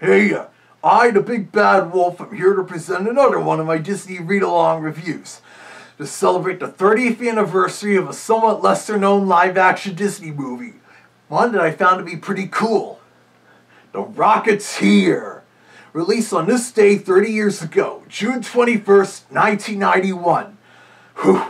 Hey, I, the Big Bad Wolf, am here to present another one of my Disney read-along reviews to celebrate the 30th anniversary of a somewhat lesser-known live-action Disney movie, one that I found to be pretty cool. The Rocketeer, released on this day 30 years ago, June 21st, 1991. Whew,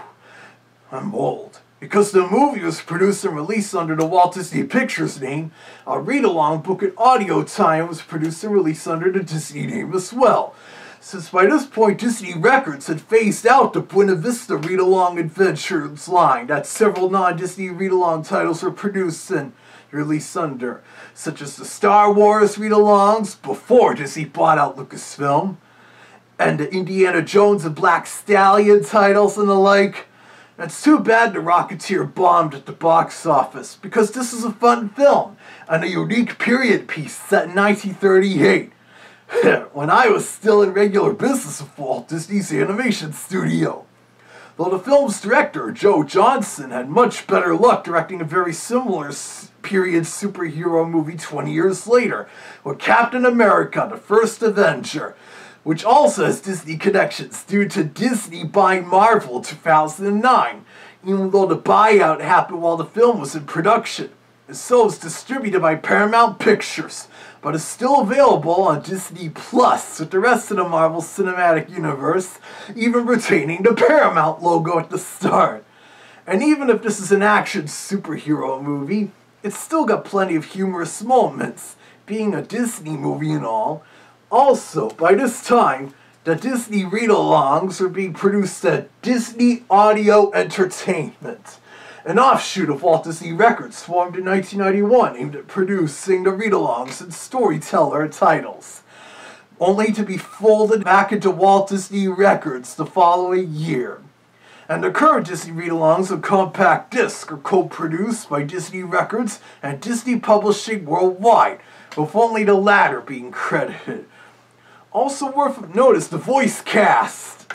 I'm old. Because the movie was produced and released under the Walt Disney Pictures name, a read-along book and audio tie-in was produced and released under the Disney name as well. Since by this point Disney Records had phased out the Buena Vista read-along adventures line that several non-Disney read-along titles were produced and released under, such as the Star Wars read-alongs before Disney bought out Lucasfilm, and the Indiana Jones and Black Stallion titles and the like. It's too bad The Rocketeer bombed at the box office, because this is a fun film, and a unique period piece set in 1938, when I was still in regular business with Walt Disney's animation studio. Though the film's director, Joe Johnston, had much better luck directing a very similar period superhero movie 20 years later, with Captain America, the First Avenger, which also has Disney connections due to Disney buying Marvel in 2009, even though the buyout happened while the film was in production. And so it's distributed by Paramount Pictures, but is still available on Disney Plus with the rest of the Marvel Cinematic Universe, even retaining the Paramount logo at the start. And even if this is an action superhero movie, it's still got plenty of humorous moments, being a Disney movie and all. Also, by this time, the Disney read-alongs were being produced at Disney Audio Entertainment, an offshoot of Walt Disney Records formed in 1991 aimed at producing the read-alongs and storyteller titles, only to be folded back into Walt Disney Records the following year. And the current Disney read-alongs on compact disc are co-produced by Disney Records and Disney Publishing Worldwide, with only the latter being credited. Also worth note is the voice cast.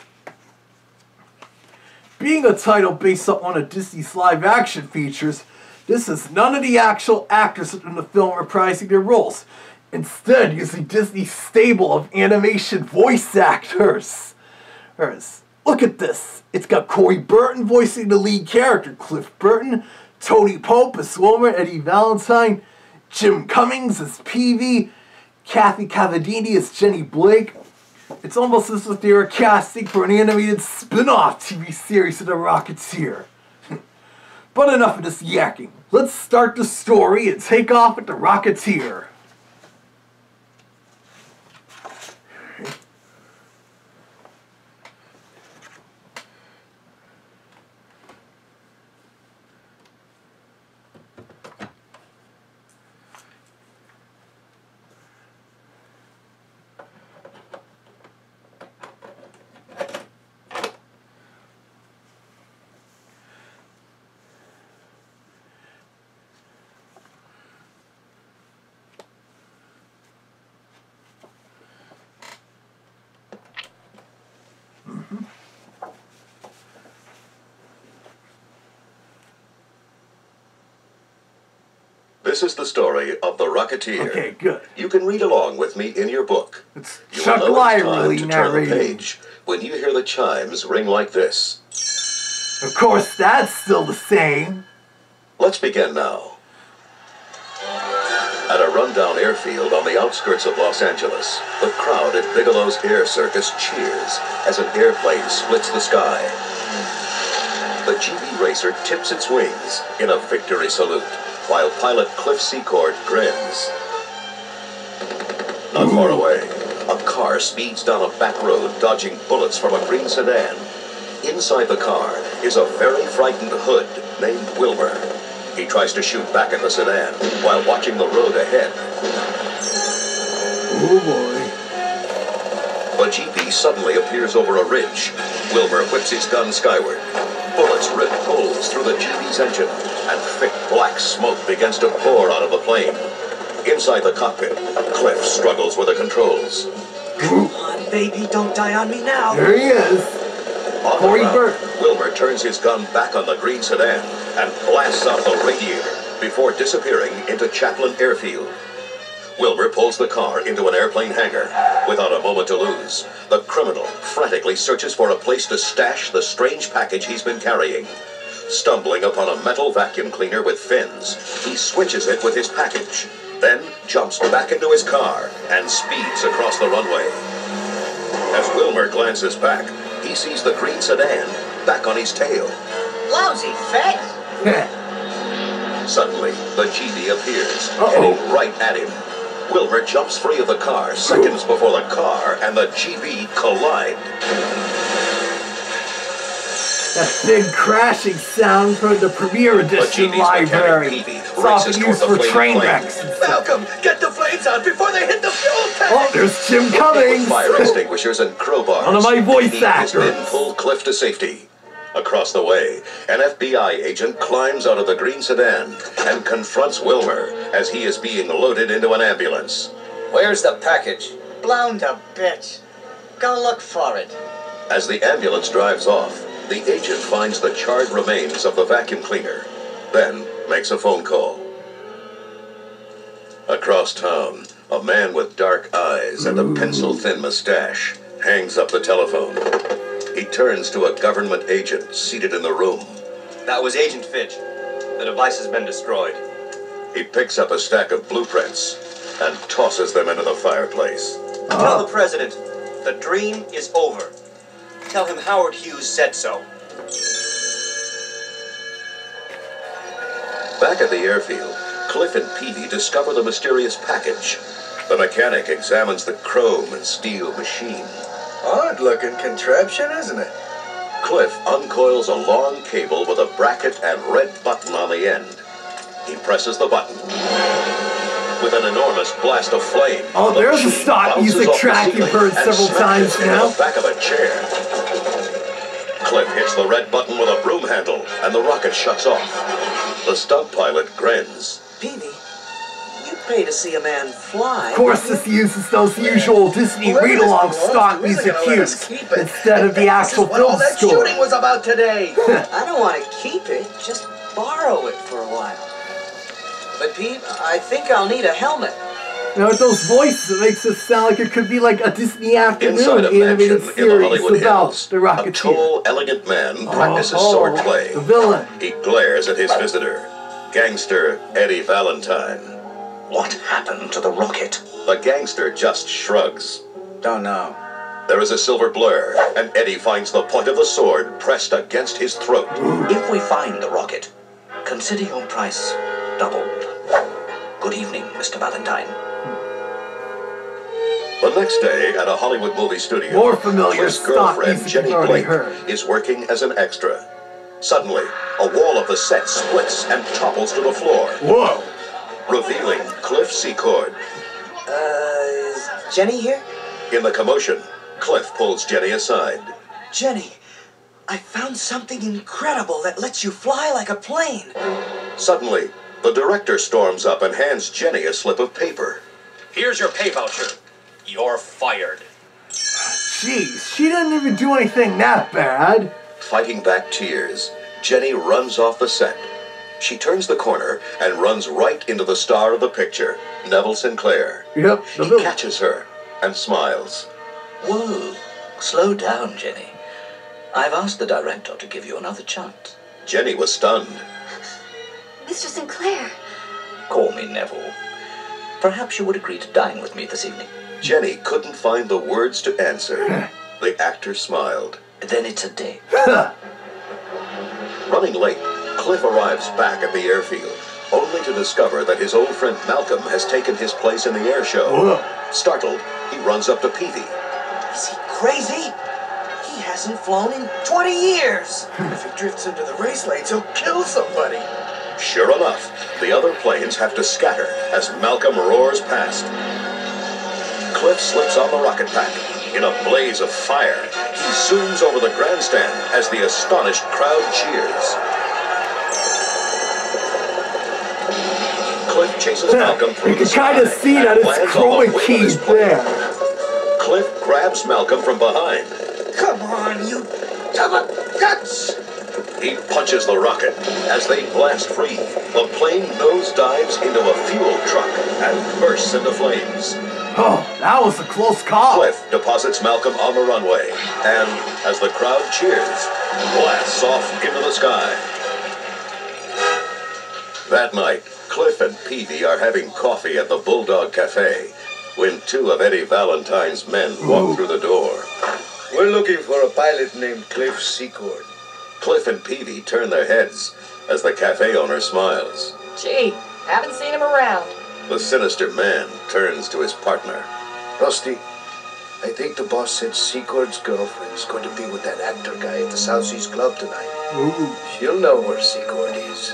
Being a title based on one of Disney's live-action features, this has none of the actual actors in the film reprising their roles, instead using Disney's stable of animation voice actors. Look at this. It's got Corey Burton voicing the lead character, Cliff Burton, Tony Pope as Wilmer, Eddie Valentine, Jim Cummings as Peavy, Kathy Cavadini as Jenny Blake. It's almost as if they were casting for an animated spin-off TV series of The Rocketeer. But enough of this yakking. Let's start the story and take off with The Rocketeer. This is the story of the Rocketeer. Okay, good. You can read along with me in your book. It's You Chuck will know it's time Lively to turn the narrating. page when you hear the chimes ring like this. Of course, that's still the same. Let's begin now. At a rundown airfield on the outskirts of Los Angeles, the crowd at Bigelow's Air Circus cheers as an airplane splits the sky. The GB racer tips its wings in a victory salute, while pilot Cliff Secord grins. Not far away, a car speeds down a back road, dodging bullets from a green sedan. Inside the car is a very frightened hood named Wilmer. He tries to shoot back at the sedan while watching the road ahead. Oh boy. The GP suddenly appears over a ridge. Wilmer whips his gun skyward. Bullets rip holes through the GP's engine, and thick black smoke begins to pour out of the plane. Inside the cockpit, Cliff struggles with the controls. Come on, baby, don't die on me now. There he is. On Corey the ground, Burton. Wilmer turns his gun back on the green sedan and blasts out the radiator before disappearing into Chaplin Airfield. Wilmer pulls the car into an airplane hangar. Without a moment to lose, the criminal frantically searches for a place to stash the strange package he's been carrying. Stumbling upon a metal vacuum cleaner with fins, he switches it with his package, then jumps back into his car and speeds across the runway. As Wilmer glances back, he sees the green sedan back on his tail. Lousy fat! Suddenly, the GB appears, heading right at him. Wilmer jumps free of the car seconds before the car and the GB collide. That big crashing sound from the Premiere Edition library. It's often used for train wrecks. Malcolm, get the flames out before they hit the fuel tank! Oh, there's Jim Cummings! With fire extinguishers and crowbars, one of my voice His actors. men pull Cliff to safety. Across the way, an FBI agent climbs out of the green sedan and confronts Wilmer as he is being loaded into an ambulance. Where's the package? Blown to bits. Go look for it. As the ambulance drives off, the agent finds the charred remains of the vacuum cleaner, then makes a phone call. Across town, a man with dark eyes and a pencil-thin mustache hangs up the telephone. He turns to a government agent seated in the room. That was Agent Fitch. The device has been destroyed. He picks up a stack of blueprints and tosses them into the fireplace. Tell the president, the dream is over. Tell him Howard Hughes said so. Back at the airfield, Cliff and Peavy discover the mysterious package. The mechanic examines the chrome and steel machine. Odd-looking contraption, isn't it? Cliff uncoils a long cable with a bracket and red button on the end. He presses the button. With an enormous blast of flame, Oh, the there's a machine stock bounces music off the track you've ceiling heard and several times smashes into now. the back of a chair. Cliff hits the red button with a broom handle, and the rocket shuts off. The stunt pilot grins. Peavy, you pay to see a man fly. Of course, this uses those usual Disney read-along stock music cues instead of the actual What all film that score. shooting was about today. I don't want to keep it, just borrow it for a while. But Pete, I think I'll need a helmet. You know, with those voices, it makes it sound like it could be like a Disney Inside afternoon a mansion animated in the series Hollywood about Hills, the a Rocketeer. tall, elegant man practices swordplay. The villain. He glares at his visitor, gangster Eddie Valentine. What happened to the rocket? The gangster just shrugs. Don't know. There is a silver blur, and Eddie finds the point of the sword pressed against his throat. If we find the rocket, consider your price doubled. Good evening, Mr. Valentine. The next day, at a Hollywood movie studio, More familiar Cliff's stock girlfriend music Jenny you've already Blake heard. is working as an extra. Suddenly, a wall of the set splits and topples to the floor, Whoa. revealing Cliff Secord. Is Jenny here? In the commotion, Cliff pulls Jenny aside. Jenny, I found something incredible that lets you fly like a plane. Suddenly, the director storms up and hands Jenny a slip of paper. Here's your pay voucher. You're fired. Jeez, she didn't even do anything that bad. Fighting back tears, Jenny runs off the set. She turns the corner and runs right into the star of the picture, Neville Sinclair. Yep, the He villain. catches her and smiles. Whoa, slow down, Jenny. I've asked the director to give you another chance. Jenny was stunned. Mr. Sinclair. Call me Neville. Perhaps you would agree to dine with me this evening. Jenny couldn't find the words to answer. The actor smiled. Then it's a date. Running late, Cliff arrives back at the airfield, only to discover that his old friend Malcolm has taken his place in the air show. Whoa. Startled, he runs up to Peavy. Is he crazy? He hasn't flown in 20 years. If he drifts into the race lanes, he'll kill somebody. Sure enough, the other planes have to scatter as Malcolm roars past. Cliff slips on the rocket pack. In a blaze of fire, he zooms over the grandstand as the astonished crowd cheers. Cliff chases Malcolm through You can the kind of sky see and that it's lands on the chroma wing of his keyed plane. there. Cliff grabs Malcolm from behind. Come on, you double guts! He punches the rocket. As they blast free, the plane nosedives into a fuel truck and bursts into flames. Oh, that was a close call. Cliff deposits Malcolm on the runway, and as the crowd cheers, blasts off into the sky. That night, Cliff and Peavy are having coffee at the Bulldog Cafe when two of Eddie Valentine's men walk through the door. We're looking for a pilot named Cliff Secord. Cliff and Peavy turn their heads as the cafe owner smiles. Gee, haven't seen him around. The sinister man turns to his partner. Rusty, I think the boss said Secord's girlfriend's going to be with that actor guy at the South Seas Club tonight. Ooh. She'll know where Secord is.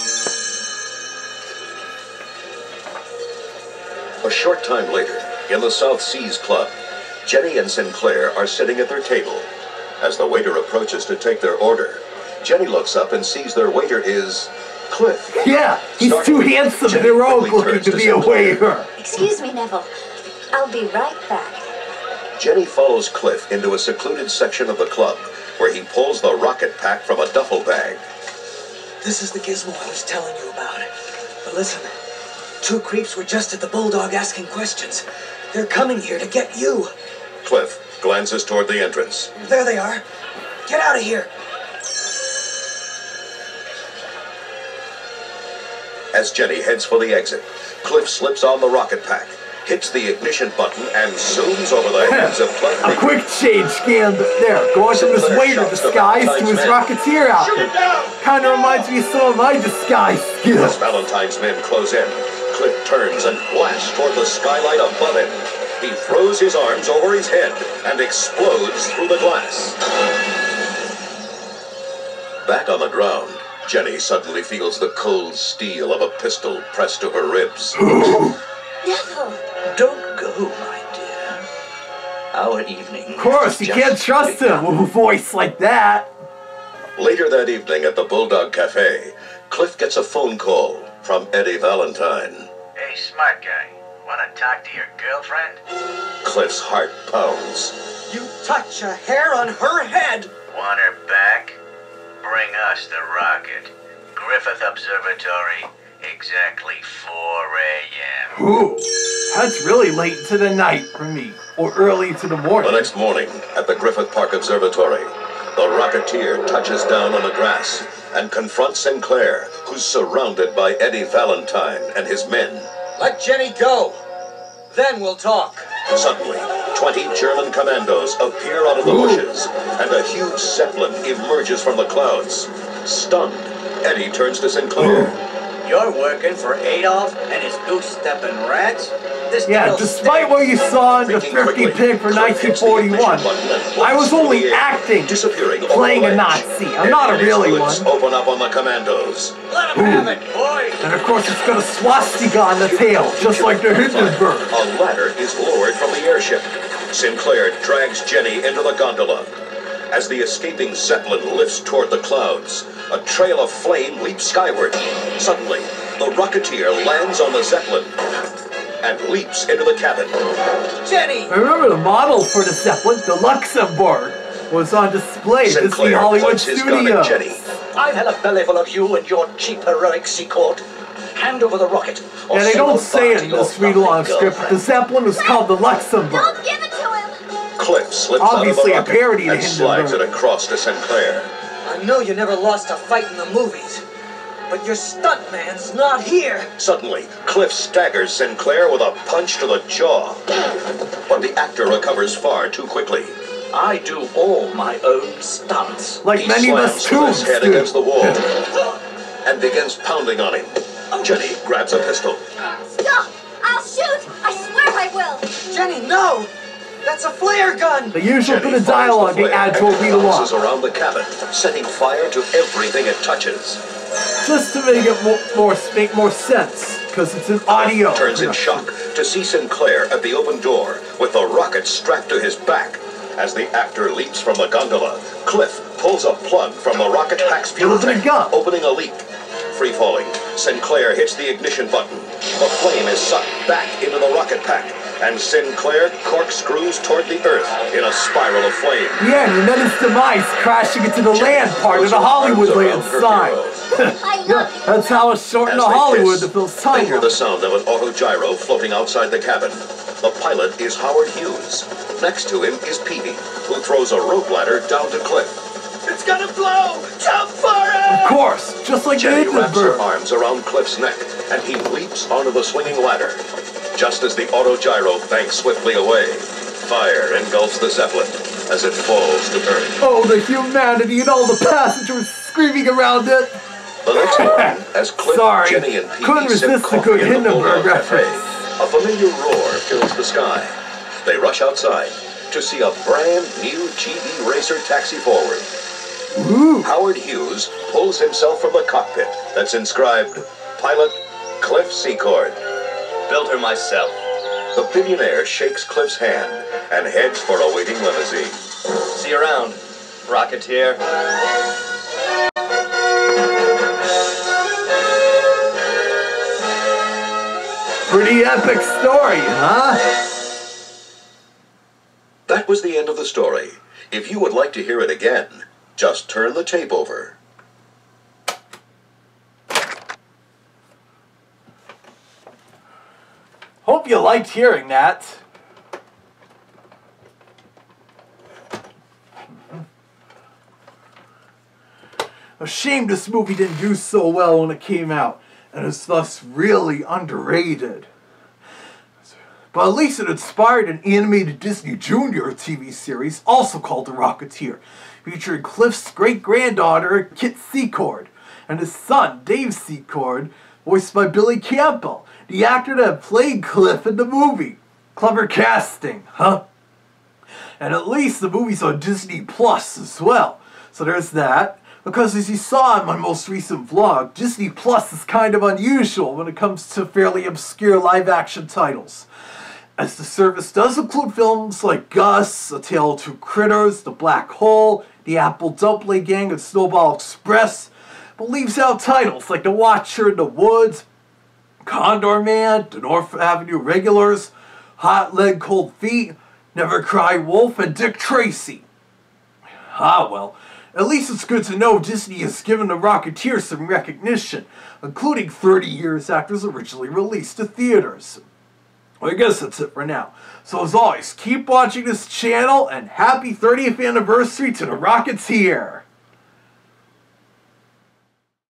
A short time later, in the South Seas Club, Jenny and Sinclair are sitting at their table. As the waiter approaches to take their order, Jenny looks up and sees their waiter is Cliff. Yeah, he's too handsome and heroic looking to be a waiter. Excuse me, Neville. I'll be right back. Jenny follows Cliff into a secluded section of the club, where he pulls the rocket pack from a duffel bag. This is the gizmo I was telling you about. But listen, two creeps were just at the Bulldog asking questions. They're coming here to get you. Cliff glances toward the entrance. There they are. Get out of here. As Jenny heads for the exit, Cliff slips on the rocket pack, hits the ignition button, and zooms over the heads of Cliff. A quick change scan there, going from his waiter disguise to his Rocketeer outfit. Kinda reminds me of some of my disguise As skills. Valentine's men close in, Cliff turns and blasts toward the skylight above him. He throws his arms over his head and explodes through the glass. Back on the ground, Jenny suddenly feels the cold steel of a pistol pressed to her ribs. Neville! Don't go, my dear. Our evening. Of course, you can't trust him with a voice like that. Later that evening at the Bulldog Cafe, Cliff gets a phone call from Eddie Valentine. Hey, smart guy. Wanna talk to your girlfriend? Cliff's heart pounds. You touch a hair on her head. Want her back? Bring us the rocket. Griffith Observatory, exactly 4 a.m. Ooh, that's really late into the night for me, or early into the The morning. next morning, at the Griffith Park Observatory, the Rocketeer touches down on the grass and confronts Sinclair, who's surrounded by Eddie Valentine and his men. Let Jenny go. Then we'll talk. Suddenly, 20 German commandos appear out of the bushes, and a huge Zeppelin emerges from the clouds. Stunned, Eddie turns to Sinclair. You're working for Adolf and his goose-stepping rats? This Yeah, deal despite stinks. what you saw in the Thinking 50 quickly, pig for Cliff hits the ignition 1941, button and I was blasts through only the air, acting, disappearing over playing the a ledge. Nazi. I'm not a Eddie really and one. his bullets open up on the commandos. Let him have it, boy. And of course it's got a swastika on the tail, just like the Hindenburg. A ladder is lowered from the airship. Sinclair drags Jenny into the gondola. As the escaping Zeppelin lifts toward the clouds, a trail of flame leaps skyward. Suddenly, the Rocketeer lands on the Zeppelin and leaps into the cabin. Jenny! I remember the model for the Zeppelin, the Luxembourg, was on display at Disney Sinclair Hollywood points his gun at Jenny. Studios. I've had a belly full of you and your cheap heroic Secord. Hand over the rocket. or Yeah, they say don't say goodbye it to in your this read-along lovely script, but the girlfriend. Zeppelin was called the Luxembourg. Don't give it to him! Cliff slips Obviously out a of the rocket parody of and slides it Hindenburg. across to Sinclair. I know you never lost a fight in the movies, but your stuntman's not here. Suddenly, Cliff staggers Sinclair with a punch to the jaw. But the actor recovers far too quickly. I do all my own stunts. Like He many of us slams Cliff's tubes head do. against the wall and begins pounding on him. Jenny grabs a pistol. Stop! I'll shoot! I swear I will! Jenny, no! That's a flare gun! The usual Jenny bit of fires dialogue the they flare add to a and read-along, bounces around the cabin, setting fire to everything it touches. just to make it make more sense, because it's an audio. Turns in production. shock to see Sinclair at the open door with the rocket strapped to his back. As the actor leaps from the gondola, Cliff pulls a plug from the rocket pack's fuel Building a tank, gun. opening a leak. Free falling, Sinclair hits the ignition button. The flame is sucked back into the rocket pack, and Sinclair corkscrews toward the Earth in a spiral of flame. Yeah, and then his demise crashing into the land part of the Hollywood land sign. Yeah, that's how it's shortened to Hollywood to fill They hear time. the sound of an autogyro floating outside the cabin. The pilot is Howard Hughes. Next to him is Peavy, who throws a rope ladder down to Cliff. It's gonna blow! Jump for it! Of course, just like Jenny wraps her Hindenburg. arms around Cliff's neck, and he leaps onto the swinging ladder. Just as the autogyro banks swiftly away, fire engulfs the Zeppelin as it falls to Earth. Oh, the humanity and all the passengers screaming around it. The next morning, as Cliff, Sorry, Jenny, and couldn't Peavy sip resist a coffee good in the Hindenburg Bulldog Cafe, reference. a familiar roar fills the sky. They rush outside to see a brand new GB Racer taxi forward. Ooh. Howard Hughes pulls himself from the cockpit that's inscribed Pilot Cliff Secord. Built her myself. The billionaire shakes Cliff's hand and heads for a waiting limousine. See you around, Rocketeer. Pretty epic story, huh? That was the end of the story. If you would like to hear it again, just turn the tape over. Hope you liked hearing that. A shame this movie didn't do so well when it came out, and is thus really underrated. But at least it inspired an animated Disney Junior TV series, also called The Rocketeer, featuring Cliff's great-granddaughter, Kit Secord, and his son, Dave Secord, voiced by Billy Campbell, the actor that played Cliff in the movie. Clever casting, huh? And at least the movie's on Disney Plus as well. So there's that. Because as you saw in my most recent vlog, Disney Plus is kind of unusual when it comes to fairly obscure live-action titles, as the service does include films like Gus, A Tale of Two Critters, The Black Hole, The Apple Dumpling Gang, and Snowball Express, but leaves out titles like The Watcher in the Woods, Condor Man, The North Avenue Regulars, Hot Leg Cold Feet, Never Cry Wolf, and Dick Tracy. Ah well, at least it's good to know Disney has given The Rocketeer some recognition, including 30 years after it was originally released to theaters. Well, I guess that's it for now. So as always, keep watching this channel, and happy 30th anniversary to The Rocketeer!